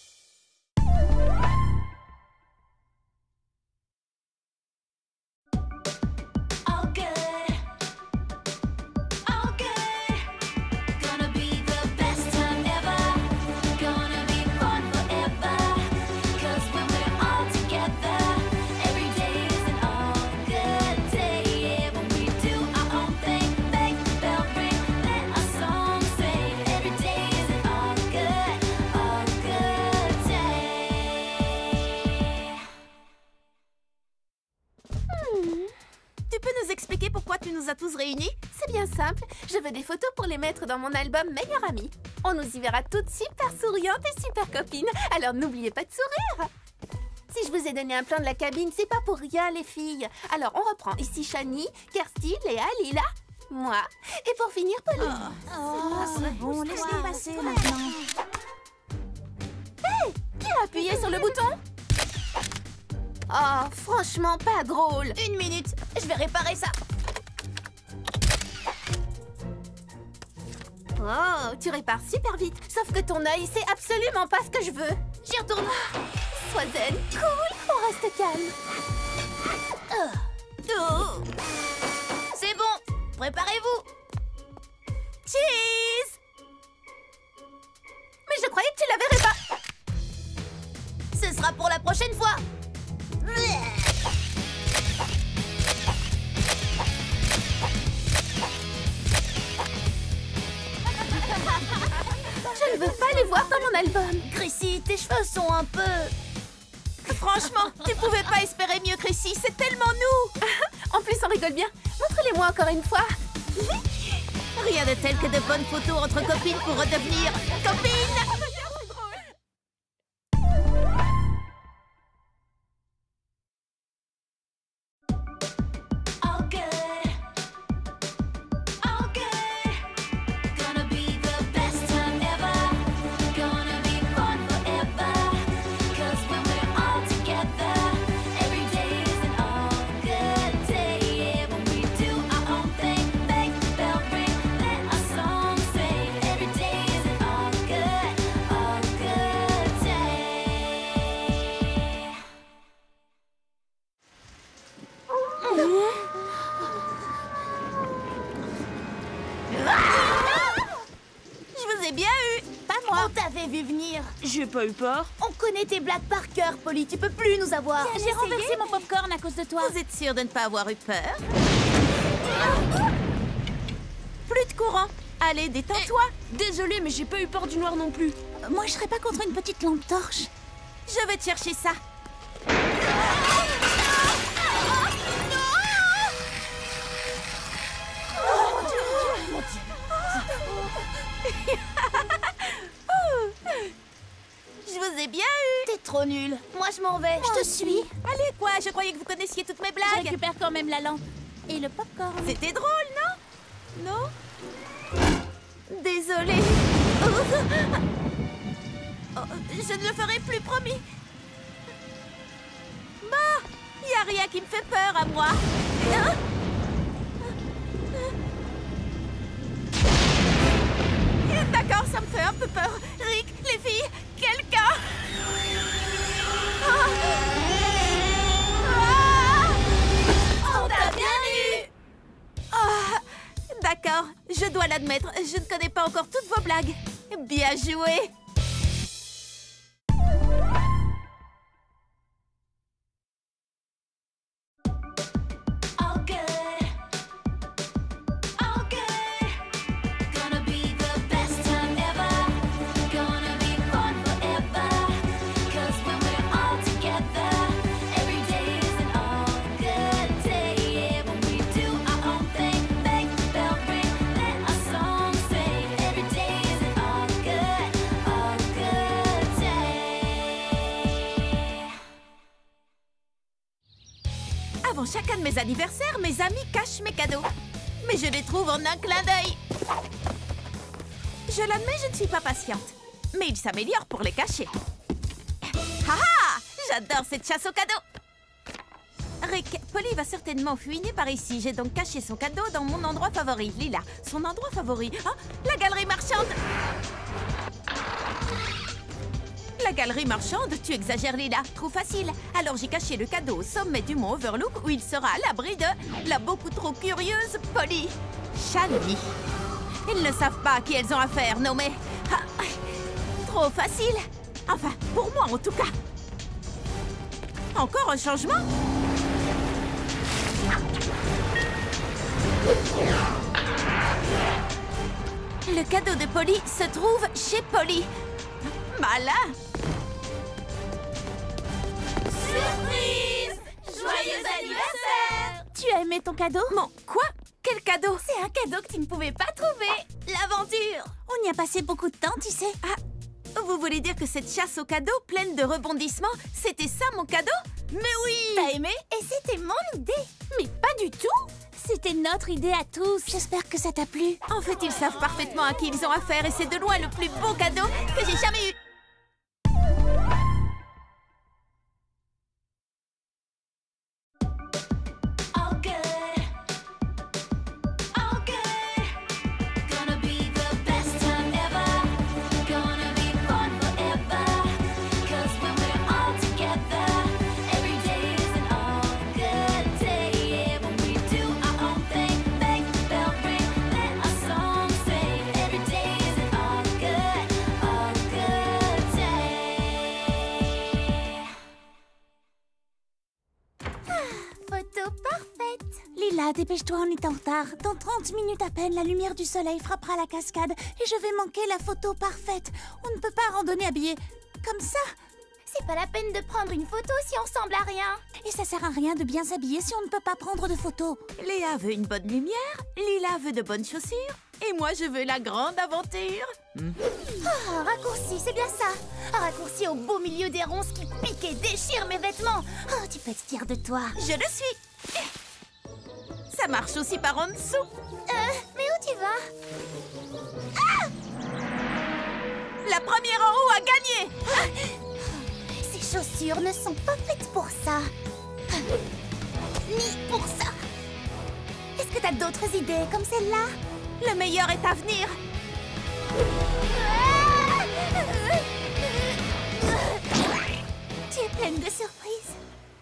All good, all good. Gonna be the best time ever. Gonna be fun forever. 'Cause when we're all together, every day is an all good day. Yeah, when we do our own thing, make the bell ring, let our song sing. Every day is an all good day. Tu peux nous expliquer pourquoi tu nous as tous réunis? C'est bien simple. Je veux des photos pour les mettre dans mon album Meilleure Amie. On nous y verra toutes super souriantes et super copines. Alors n'oubliez pas de sourire. Si je vous ai donné un plan de la cabine, c'est pas pour rien, les filles. Alors on reprend. Ici Shani, Kirsty, Léa, Lila, moi. Et pour finir, Pauline. Oh, c'est bon, laisse-les passer maintenant. Qui a appuyé sur le bouton? Oh, franchement, pas drôle. Une minute, je vais réparer ça. Oh, tu répares super vite. Sauf que ton œil, c'est absolument pas ce que je veux. J'y retourne. Sois zen, cool, on reste calme. Oh. C'est bon, préparez-vous. Cheese. Mais je croyais que tu la verrais pas. Ce sera pour la prochaine fois. Je ne veux pas les voir dans mon album. Chrissy, tes cheveux sont un peu... Franchement, tu pouvais pas espérer mieux, Chrissy. C'est tellement nous. En plus, on rigole bien. Montre-les-moi encore une fois. Rien de tel que de bonnes photos entre copines pour redevenir copines. All good, all good. Gonna be the best time ever. Gonna be fun forever. 'Cause when we're all together, every day is an all good day. Yeah, when we do our own thing, make the bell ring, let our song sing. Every day is an all good t'avais vu venir. J'ai pas eu peur. On connaît tes blagues par cœur, Polly. Tu peux plus nous avoir. J'ai renversé mon popcorn à cause de toi. Vous êtes sûre de ne pas avoir eu peur? Plus de courant. Allez, détends-toi. Désolée, mais j'ai pas eu peur du noir non plus. Moi, je serais pas contre une petite lampe torche. Je vais te chercher ça. Je vous ai bien eu. T'es trop nulle. Moi, je m'en vais. Je te suis. Allez, quoi? Je croyais que vous connaissiez toutes mes Je blagues. récupère quand même la lampe. Et le popcorn. C'était drôle, non? Non? Désolée. Oh, je ne le ferai plus, promis. Bah, y a rien qui me fait peur à moi. Hein? D'accord, ça me fait un peu peur. Rick, les filles, quelqu'un. On t'a bien eu. D'accord, je dois l'admettre, je ne connais pas encore toutes vos blagues. Bien joué. All good. All good. Gonna be the best time ever. Gonna be fun forever. 'Cause when we're all together, every day is an all good day. Yeah, when we do our own thing, make the bell ring, let our song sing. Every day is an all good day. Avant chacun de mes anniversaires, mes amis cachent mes cadeaux. Mais je les trouve en un clin d'œil. Je l'admets, je ne suis pas patiente. Mais ils s'améliorent pour les cacher. Ha ha! J'adore cette chasse aux cadeaux. Rick, Polly va certainement fouiner par ici. J'ai donc caché son cadeau dans mon endroit favori. Lila, son endroit favori. Ah, la galerie marchande. La galerie marchande, tu exagères, Lila. Trop facile. Alors j'ai caché le cadeau au sommet du mont Overlook où il sera à l'abri de la beaucoup trop curieuse Polly. Shani. Ils ne savent pas à qui elles ont affaire, non mais... Ah, trop facile. Enfin, pour moi en tout cas. Encore un changement? Le cadeau de Polly se trouve chez Polly. Malin. Surprise! Joyeux anniversaire! Tu as aimé ton cadeau? Mon quoi? Quel cadeau? C'est un cadeau que tu ne pouvais pas trouver. L'aventure. On y a passé beaucoup de temps, tu sais. Ah, vous voulez dire que cette chasse aux cadeaux pleine de rebondissements, c'était ça mon cadeau? Mais oui! T'as aimé? Et c'était mon idée. Mais pas du tout. C'était notre idée à tous. J'espère que ça t'a plu. En fait, ils savent parfaitement à qui ils ont affaire et c'est de loin le plus beau cadeau que j'ai jamais eu. All good. All good. Gonna be the best time ever. Gonna be fun forever. 'Cause when we're all together, every day is an all good day. Yeah, when we do our own thing, make the bell ring, let our song sing. Every day is an all good day. Photo parfaite. Lila, dépêche-toi, on est en retard. Dans 30 minutes à peine, la lumière du soleil frappera la cascade et je vais manquer la photo parfaite. On ne peut pas randonner habillé comme ça. C'est pas la peine de prendre une photo si on ressemble à rien. Et ça sert à rien de bien s'habiller si on ne peut pas prendre de photos. Léa veut une bonne lumière, Lila veut de bonnes chaussures et moi je veux la grande aventure. Un raccourci, c'est bien ça. Un raccourci au beau milieu des ronces qui piquent et déchirent mes vêtements. Oh, tu peux être fière de toi. Je le suis. Ça marche aussi par en dessous. Mais où tu vas? La première en haut a gagné. Ces chaussures ne sont pas faites pour ça. Ni pour ça. Est-ce que t'as d'autres idées comme celle-là? Le meilleur est à venir. Tu es pleine de surprises.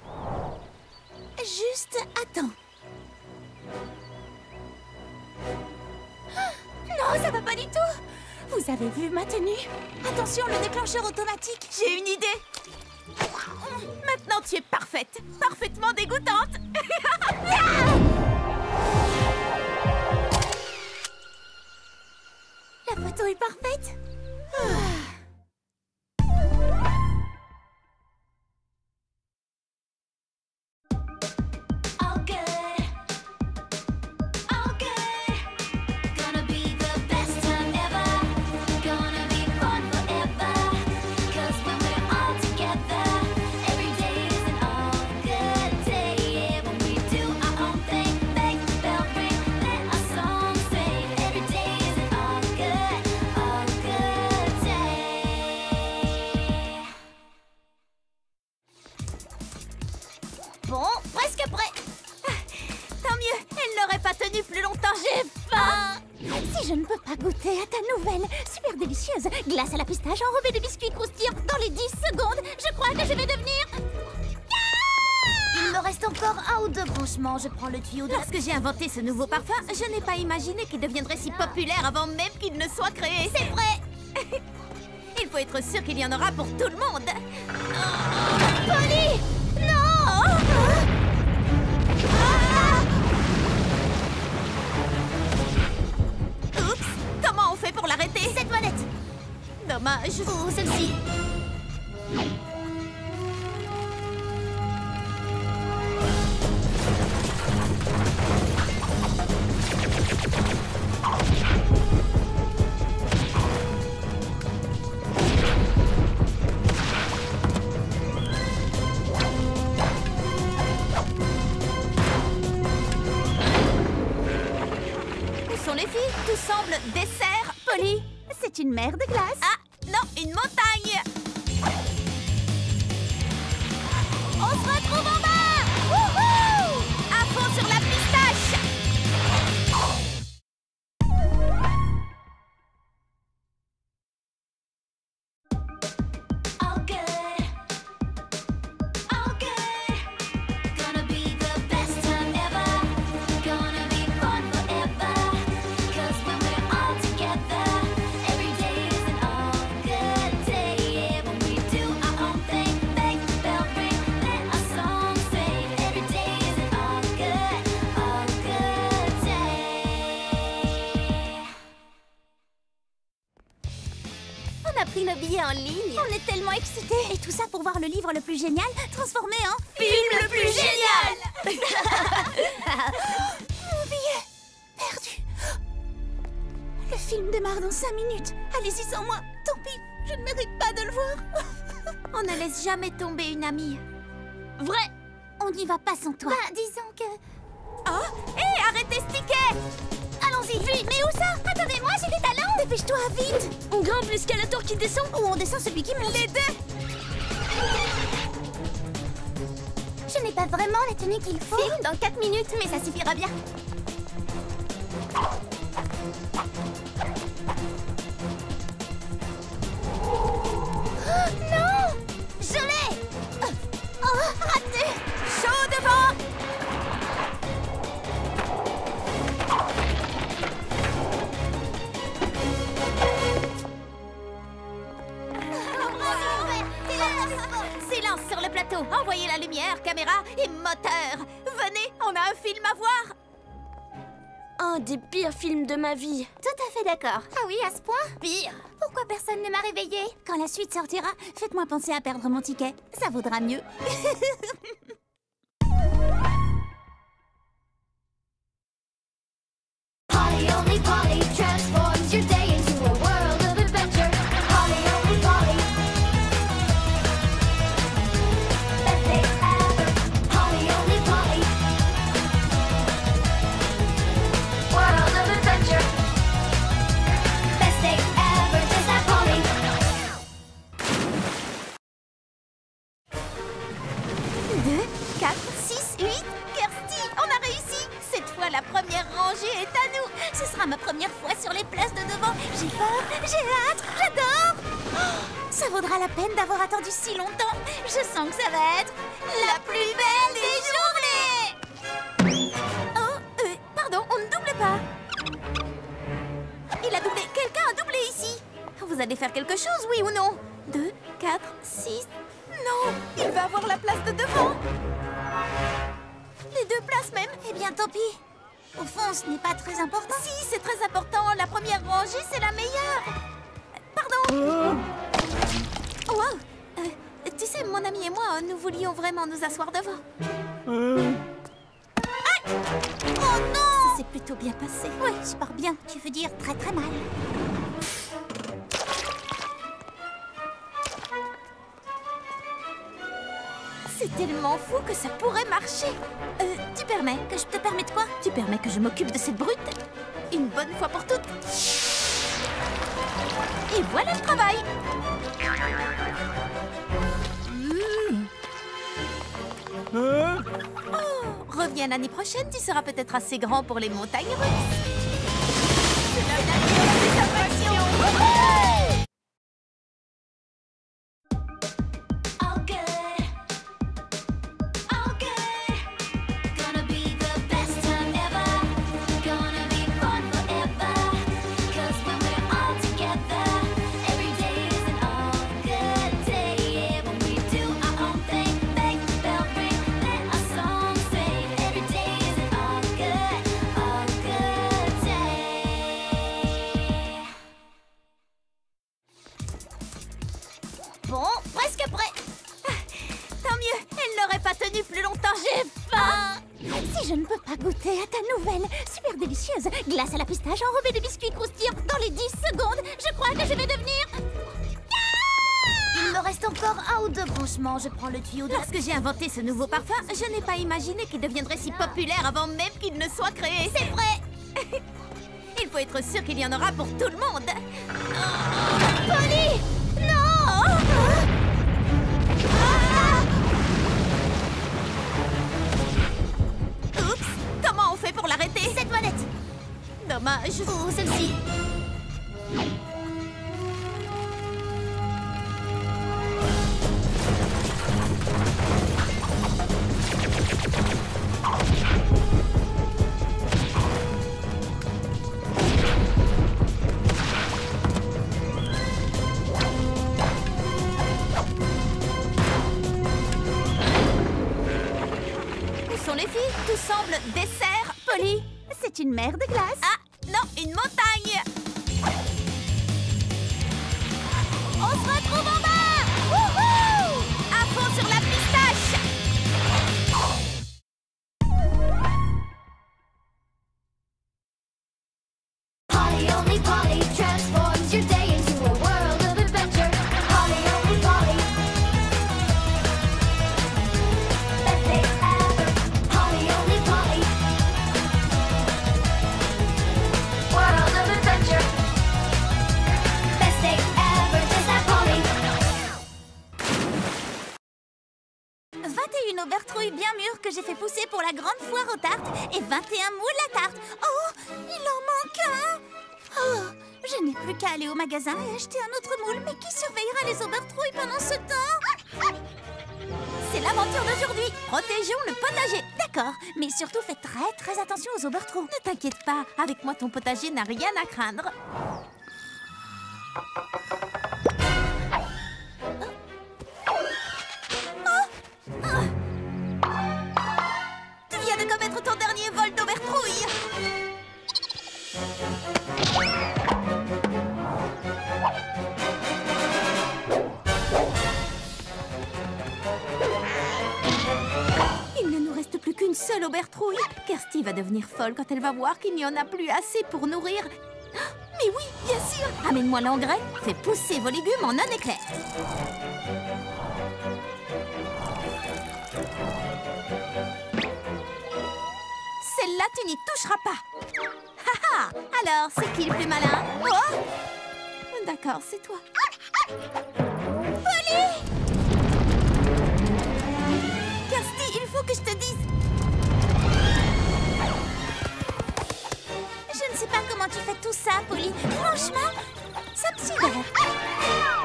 Juste attends. Non, ça va pas du tout. Vous Vous avez vu ma tenue? Attention, le déclencheur automatique. J'ai une idée. Maintenant, tu es parfaite. Parfaitement dégoûtante. La photo est parfaite. All good, all good. Gonna be the best time ever. Gonna be fun forever. 'Cause when we're all together, every day is an all good day. Yeah, when we do our own thing, make the bell ring, let our song sing. Every day is an all good day. Bon, presque prêt. Tant mieux. Elle n'aurait pas tenu plus longtemps. J'ai faim. Si je ne peux pas goûter à ta nouvelle, super délicieuse glace à la pistache enrobée de biscuits croustillants dans les 10 secondes, je crois que je vais devenir... Il me reste encore un ou deux branchements. Je prends le tuyau de... Lorsque j'ai inventé ce nouveau parfum, je n'ai pas imaginé qu'il deviendrait si populaire avant même qu'il ne soit créé. C'est vrai. Il faut être sûr qu'il y en aura pour tout le monde. Polly! Non! Oups. Comment on fait pour l'arrêter? Cette manette. Dommage. Ou celle-ci. Où sont les filles? Tout semble dessert. Polly. C'est une mer de glace. Ah, non, une montagne. On se retrouve en bas! Wouhou! À fond sur la pistache. All good, all good. Gonna be the best time ever. Gonna be fun forever. 'Cause when we're all together, every day is an all good day. Yeah, when we do our own thing, make the bell ring, let our song sing. Every day is an all good day. On a pris nos billets en ligne. On est tellement excités. Et tout ça pour voir le livre le plus génial transformé en... Film le plus génial. Mon billet perdu. Le film démarre dans 5 minutes. Allez-y sans moi. Tant pis, je ne mérite pas de le voir. On ne laisse jamais tomber une amie. Vrai. On n'y va pas sans toi. Bah, disons que... Oh, hé, arrêtez ce ticket. Allons-y, vite. Mais où ça? Attendez-moi, j'ai des talents. Dépêche-toi, vite. On grimpe l'escalator qui descend ou on descend celui qui monte? Les deux. Je n'ai pas vraiment la tenue qu'il faut. Film dans 4 minutes, mais ça suffira bien. Non! Je l'ai! Oh, raté! Chaud devant. Silence sur le plateau. Envoyez la lumière, caméra et moteur. Venez, on a un film à voir. Un des pires films de ma vie. Tout à fait d'accord. Ah oui, à ce point? Pire. Pourquoi personne ne m'a réveillée? Quand la suite sortira, faites-moi penser à perdre mon ticket. Ça vaudra mieux. Polly only Polly transforms your day into a world of adventure. Polly only Polly. Best day ever. Polly only Polly. World of adventure. Best day ever. Just that Polly. 2, 4, 6, 8. Kirsty, on a réussi. Cette fois, la première rangée est à nous. Ce sera ma première fois sur les places de devant. J'ai peur, j'ai hâte, j'adore. Oh, ça vaudra la peine d'avoir attendu si longtemps. Je sens que ça va être la plus belle des journées. Oh, pardon, on ne double pas. Il a doublé. Quelqu'un a doublé ici. vous allez faire quelque chose, oui ou non? 2, 4, 6... Non, il va avoir la place de devant. Les 2 places même. Eh bien, tant pis. Au fond, ce n'est pas très important. Si, c'est très important. La première rangée, c'est la meilleure. Pardon. Wow. Tu sais, mon ami et moi, nous voulions vraiment nous asseoir devant. Oh non! Ça s'est plutôt bien passé. Oui, super bien. Tu veux dire très très mal. C'est tellement fou que ça pourrait marcher. Tu permets? Que je te permette quoi? Tu permets que je m'occupe de cette brute? Une bonne fois pour toutes. Et voilà le travail. Oh, reviens l'année prochaine, tu seras peut-être assez grand pour les montagnes russes. C'est la nature de ta passion. All good, all good. Gonna be the best time ever. Gonna be fun forever. 'Cause when we're all together, every day is an all good day. Yeah, when we do our own thing, make the bell ring, let our song sing. Every day is an all good day. Bon, presque prêt. Tant mieux, elle n'aurait pas tenu plus longtemps. J'ai faim. Si je ne peux pas goûter à ta nouvelle, super délicieuse glace à la pistache enrobée de biscuits croustillants dans les 10 secondes, je crois que je vais devenir... Il me reste encore 1 ou 2 branchements. Je prends le tuyau de... Lorsque j'ai inventé ce nouveau parfum, je n'ai pas imaginé qu'il deviendrait si populaire avant même qu'il ne soit créé. C'est vrai. Il faut être sûr qu'il y en aura pour tout le monde. Polly! Non! Oups, comment on fait pour l'arrêter? Cette manette! Dommage. Ou celle-ci. Où sont les filles? Tout semble dessert, Polly. C'est une mer de glace. Ah, non, une montagne. On se retrouve en bas! Wouhou! À fond sur la pistache. Polly only Polly transforms your day into a world of adventure. Polly only Polly, best day ever. Polly only Polly, world of adventure. Best day ever, just like Polly. 21 aubertrouilles bien mûres que j'ai fait pousser pour la grande foire aux tartes et 21 moules à tarte. Oh, il en manque un. Oh, je n'ai plus qu'à aller au magasin et acheter un autre moule. Mais qui surveillera les aubertrouilles pendant ce temps? C'est l'aventure d'aujourd'hui. Protégeons le potager. D'accord, mais surtout fais très attention aux aubertrouilles. Ne t'inquiète pas, avec moi ton potager n'a rien à craindre. Tu viens de commettre ton dernier vol d'aubertrouille. Il ne nous reste plus qu'une seule aubertrouille. Kirsty va devenir folle quand elle va voir qu'il n'y en a plus assez pour nourrir. Mais oui, bien sûr. Amène-moi l'engrais, fais pousser vos légumes en un éclair. Celle-là, tu n'y toucheras pas. Haha. Alors, c'est qui le plus malin? Oh, d'accord, c'est toi. Polly! Kirsty, il faut que je te dise. Je ne sais pas comment tu fais tout ça, Polly. Franchement, ça me sidère.